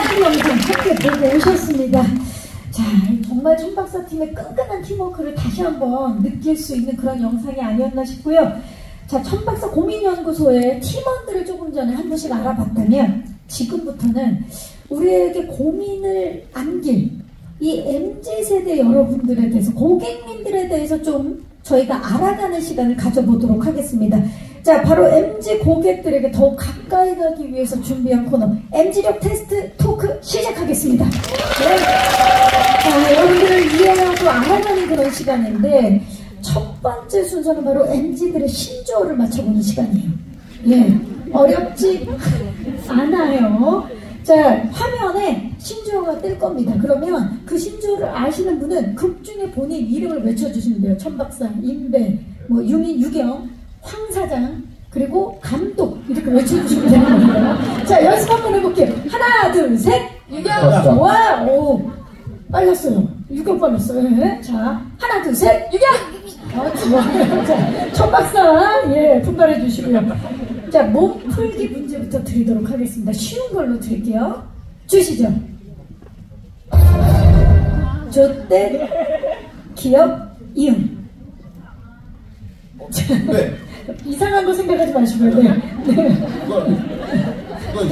촬영 영상 함께 보고 오셨습니다. 자, 정말 천박사 팀의 끈끈한 팀워크를 다시 한번 느낄 수 있는 그런 영상이 아니었나 싶고요. 자, 천박사 고민연구소의 팀원들을 조금 전에 한 분씩 알아봤다면 지금부터는 우리에게 고민을 안길 이 MZ세대 여러분들에 대해서, 고객님들에 대해서 좀 저희가 알아가는 시간을 가져보도록 하겠습니다. 자, 바로 MZ 고객들에게 더욱 가까이 가기 위해서 준비한 코너 MZ력 테스트 토크 시작하겠습니다. 네. 자, 여러분들을 이해하고 알아가는 그런 시간인데 첫 번째 순서는 바로 MZ들의 신조어를 맞춰보는 시간이에요. 예, 어렵지 않아요. 자, 화면에 신조어가 뜰 겁니다. 그러면 그 신조어를 아시는 분은 극 중에 본인 이름을 외쳐주시면 돼요. 천박사, 임배, 뭐 유민, 유경, 황 사장, 그리고 감독 이렇게 외쳐주시면 되는 겁니다. 자, 연습 한번 해볼게요. 하나, 둘, 셋. 유경. 와, 오, 빨랐어요. 유경 빨랐어요. 네. 자, 하나, 둘, 셋. 유경. 아, 좋아요. 자, 천박사, 예, 분발해 주시고요. 자, 몸풀기 문제부터 드리도록 하겠습니다. 쉬운 걸로 드릴게요. 주시죠. 조때, 기업, 이응. 네. 이상한 거 생각하지 마시고요. 네. 네. 그거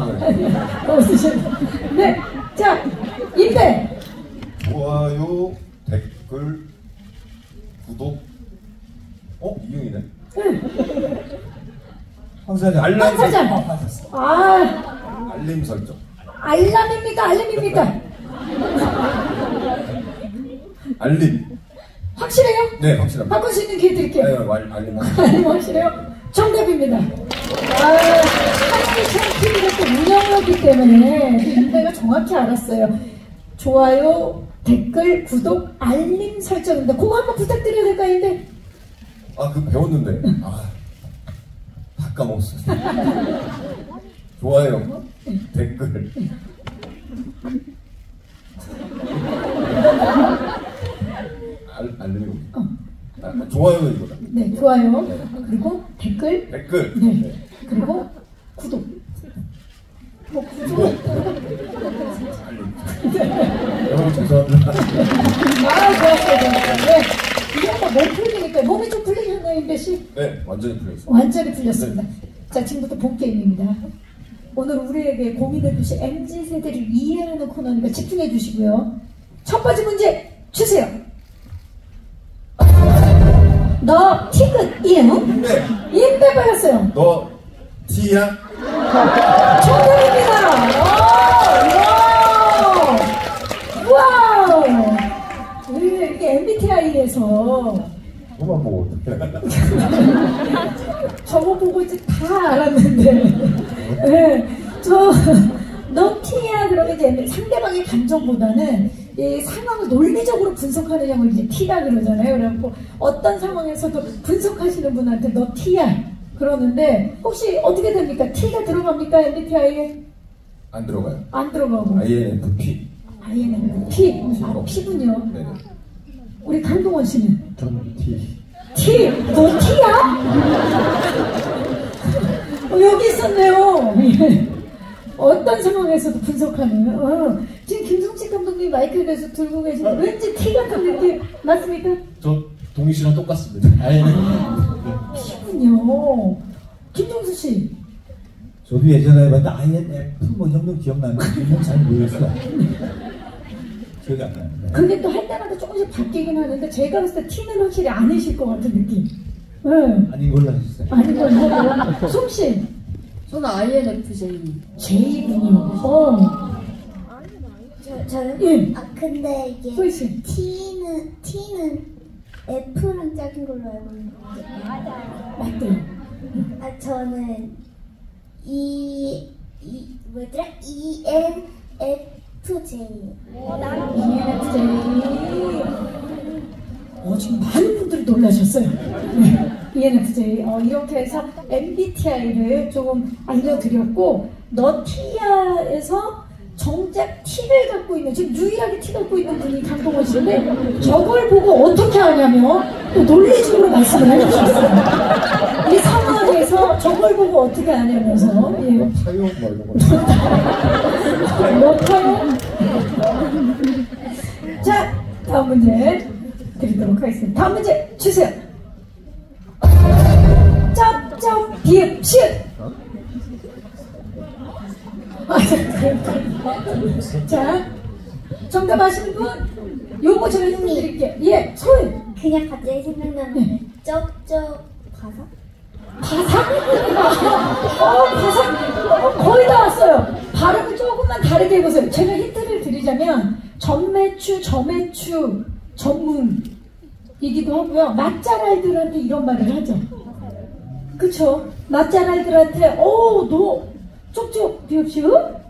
생각하는 거예요. 네. 자, 임배. 좋아요, 댓글, 구독. 이응이네. 황사장. 알람 황사장. 아, 알림 설정. 알람입니까? 알림입니까? 알림. 확실해요? 네, 확실합니다. 바꿀 수 있는 기회 드릴게요. 네, 알림. 알림 확실해요? 정답입니다. 하이찬 TV가 또 운영이었기 때문에 임배가 정확히 알았어요. 좋아요, 댓글, 구독, 알림 설정입니다. 그거 한번 부탁드려도 될까요, 임배? 그 배웠는데. 다 까먹었어요. 좋아요, 댓글. 알림이 좋아요 이거다. 네, 좋아요. 그리고 댓글. 댓글. 네. 그리고 구독. 구독. 여러분 죄송합니다. 좋았어요. 네. 이게 다 몸 풀리니까 몸이 좀 풀리셨나요, 임배 씨? 네, 완전히 풀렸어요. 완전히 풀렸습니다. 자, 지금부터 본 게임입니다. 오늘 우리에게 고민해 주신 MZ세대를 이해하는 코너니까 집중해 주시고요. 첫 번째 문제 주세요. 너 티귿 이응? 네. 임배 빨랐어요. 너 티야? 정답입니다. 와우. 이게 MBTI에서 그만 보고. 저거 보고 이제 다 알았는데. 네, 너 T야 그러면 이제 상대방의 감정보다는 이 상황을 논리적으로 분석하는 형을 이제 T라 그러잖아요. 그래갖고 어떤 상황에서도 분석하시는 분한테 너 T야 그러는데 혹시 어떻게 됩니까? T가 들어갑니까? MBTI에? 안 들어가요. 안 들어가고. INFP. INFP. P군요. 네. 우리 강동원 씨는? 전 T. T? 너 T야? 여기 있었네요. 어떤 상황에서도 분석하는. 지금 김성식 감독님 마이크에 대해서 들고 계시는데 왠지 T 같은 느낌 맞습니까? 저 동희 씨랑 똑같습니다. T군요. 김종수 씨. 저도 예전에 봤는데 INF 뭐 정도 기억나는데 이름은 잘 모르겠어요. 기억이 안 나요. 네. 그게 또 할 때마다 조금씩 바뀌긴 하는데 제가 봤을 때 T는 확실히 아니실 것 같은 느낌. 네. 아닌 걸로 하셨어요. 아닌 걸로. 솜씨. 저는 INFJ. J군요. 저는? 예. 근데 이게 소희씨. T는 F랑 짝인 걸로 알고 있는데. 맞대요. 저는 뭐였더라? ENFJ. ENFJ. 지금 많은 분들이 놀라셨어요. 네. ENFJ. 이렇게 해서 MBTI를 조금 알려드렸고, 너 T야에서 정작 티를 갖고 있는, 지금 유일하게 티 갖고 있는 분이 강동원 씨인데 저걸 보고 어떻게 하냐면 또 논리적으로 말씀을 해주셨어요. 이 상황에서 저걸 보고 어떻게 하냐면서 예. 사용 뭐 이런 거. 뭘까요? 자, 다음 문제 드리도록 하겠습니다. 다음 문제 주세요. 쩝쩝 비읍 시읍. 자, 정답 아시는 분? 요거 제가 해드릴게요. 예, 소희. 그냥 갑자기 생각나는 쩝쩝 가사? 바삭? 바삭. 거의 다 왔어요. 발음을 조금만 다르게 해보세요. 제가 힌트를 드리자면 전매추, 저매추, 전문이기도 하고요. 맛잘알들한테 이런 말을 하죠. 그쵸? 맛잘알들한테 너 쪽쪽 비읍시읍?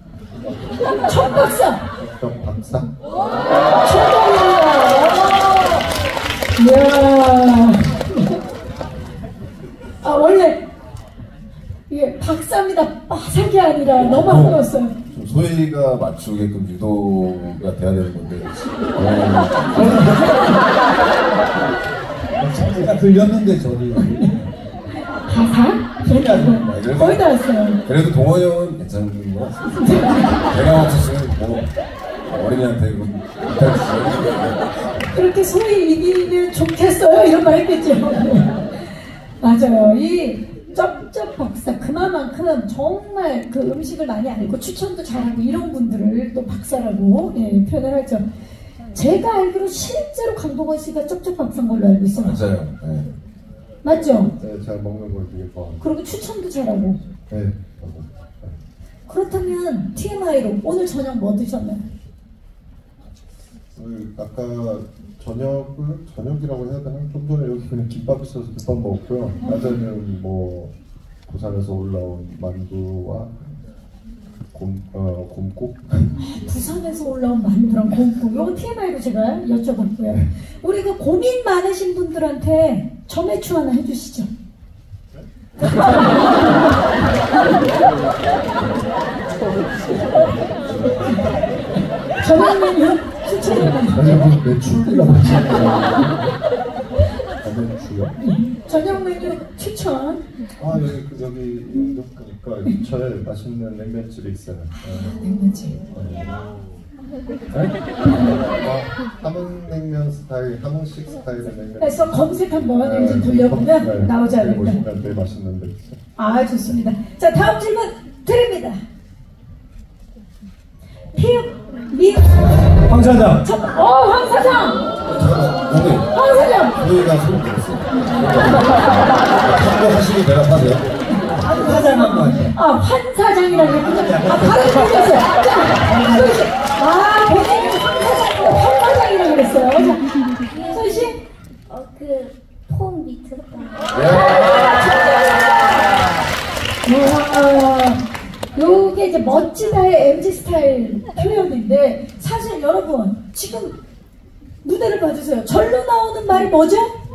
천박사. 박사. 이야. 원래 이게 박사입니다. 빠삭이 아니라 너무 아까웠어요. 좀 소희가 맞추게끔 유도가 돼야 되는 건데. 제가 들렸는데 저도 가사? 거의 다 왔어요. 그래도 동원이 형은 괜찮은 거 같습니다. 내가 맞췄으면 뭐 어린이한테 이거 못할 수 있어요. 그렇게 소위 이기면 좋겠어요? 이런 말 했겠죠. 맞아요. 이 쩝쩝 박사 그만큼 정말 그 음식을 많이 알고 추천도 잘하고 이런 분들을 또 박사라고 표현을 하죠. 제가 알기로 실제로 강동원 씨가 쩝쩝 박사인 걸로 알고 있어요. 맞아요. 네. 맞죠? 네, 잘 먹는 걸 되게 좋아합니다. 그리고 추천도 잘하고. 네. 그렇다면 TMI로 오늘 저녁 뭐 드셨나요? 아까 저녁이라고 해야 되나? 좀 전에 여기 그냥 김밥 있어서 김밥 먹었고요. 낮에는 뭐 부산에서 올라온 만두와 곰국. 부산에서 올라온 만두랑 곰국. 요거 TMI로 제가 여쭤봤고요. 우리 그 고민 많으신 분들한테 점액추 하나 해주시죠. 저녁 메뉴 추천해요. 매출이라고 매출이요? 저녁 메뉴 추천. 여기 보니까 근처에 맛있는 냉면집이 있어요. 냉면집. 함흥냉면 스타일, 함흥식 스타일의 냉면. 그래서 검색 한번 좀 돌려보면 나오지 않을까. 보시면 되게 맛있는 데 있어요. 좋습니다. 자, 다음 질문 드립니다. 피읍, 미읍. 황 사장. 황 사장. 황 사장. 저희가 소리 들었어요. 참고하시고 대답하세요. 황 사장 한 번. 환 사장이라고 했군요. 발음 틀렸어요. 자, 본인이 황 사장이라고 그랬어요. 자, 소희 씨. 폼 미쳤다. 요게 이제 멋지다의 MZ 스타일 표현인데 사실 여러분 지금 무대를 봐주세요. 절로 나오는 말이 뭐죠?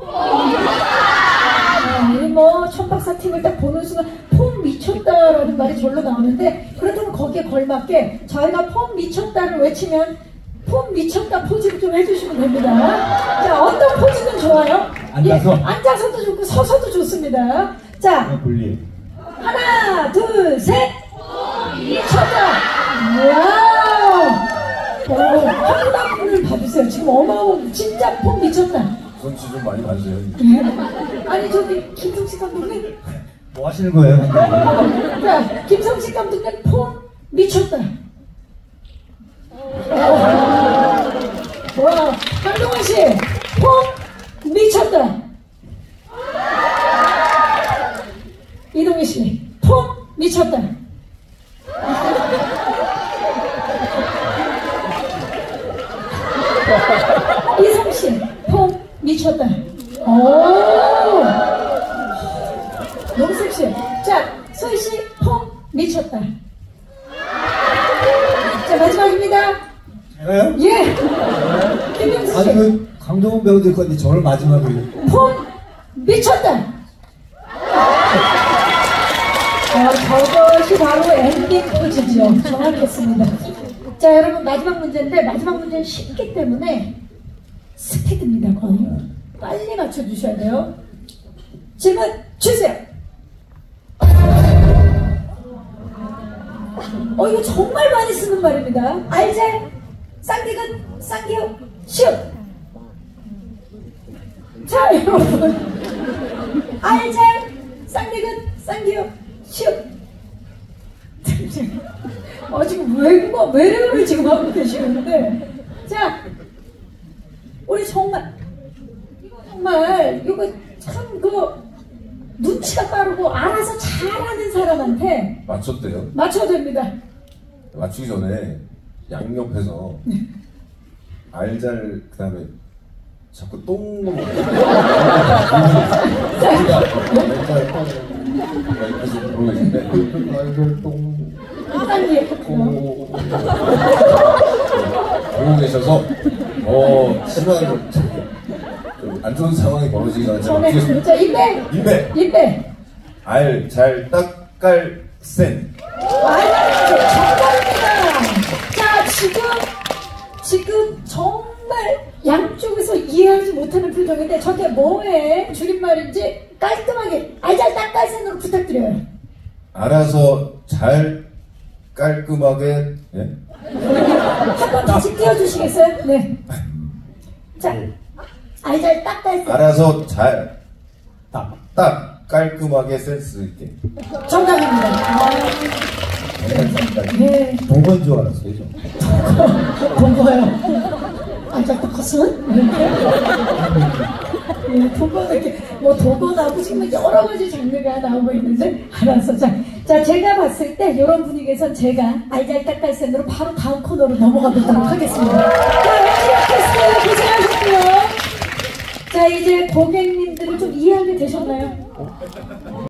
우리 뭐 천박사 팀을 딱 보는 순간 폼 미쳤다라는 말이 절로 나오는데 그렇다면 거기에 걸맞게 저희가 폼 미쳤다를 외치면 폼 미쳤다 포즈를 좀 해주시면 됩니다. 자, 어떤 포즈는 좋아요? 앉아서? 앉아서도 좋고 서서도 좋습니다. 자, 분리. 하나, 둘, 셋! 미쳤다! 와우! 한 분을 봐주세요. 지금 어마어마한 진짜 폼 미쳤다. 손짓 좀 많이 봐주세요. 아니, 저기, 김성식 감독님. 뭐 하시는 거예요? 자, 김성식 감독님 폼 미쳤다. 와, 강동원 씨, 폼 미쳤다. 이동희 씨, 폼 미쳤다. 이성 씨, 폼 미쳤다. 오, 너무 섹시해. 자, 소희 씨, 폼 미쳤다. 자, 마지막입니다. 제가요? 예. 김명수 씨. 아니 강동원 배우도 있고 근데 저를 마지막으로. 폼 미쳤다. 저것이 바로 엔딩 포즈죠. 정확했습니다. 자, 여러분 마지막 문제인데 마지막 문제는 쉽기 때문에 스피드입니다. 거의 빨리 맞춰주셔야 돼요. 질문 주세요. 이거 정말 많이 쓰는 말입니다. 알잘, 쌍디귿, 쌍기역, 시옷. 자, 여러분, 알잘, 쌍디귿, 쌍기역, 시옷. 지금 외래어를 지금 하고 계시는데, 자, 우리 정말 이거 참 눈치가 빠르고 알아서 잘하는 사람한테 맞췄대요. 맞춰도 됩니다. 맞추기 전에 양옆에서 알잘 그다음에 자꾸 똥 알잘 똥 옆에서 부르고 계신데 알잘 똥 빨리 보고 계셔서 심한 안 좋은 상황이 벌어지기 전에 자, 인배 알잘 딱깔센 정답입니다. 자, 지금 정말 양쪽에서 이해하지 못하는 표정인데 저게 뭐의 줄임말인지 깔끔하게 알잘 딱깔센으로 부탁드려요. 알아서 잘 깔끔하게 한 번 다시 띄워주시겠어요? 네. 자, 알잘 딱깔센. 알아서 잘 딱 깔끔하게 센스 있게. 정답입니다. 네. 도건 줄 알았어요. 도거요. 알잘 딱깔센? 네, 도건 이렇게 도건하고 지금 여러 가지 장르가 나오고 있는데 알았어. 자, 제가 봤을 때 이런 분위기에선 제가 알잘 딱깔센으로 바로 다음 코너로 넘어가 보도록 하겠습니다. 자, 고생하셨고요. 자, 이제 고객님들을 좀 이해하게 되셨나요?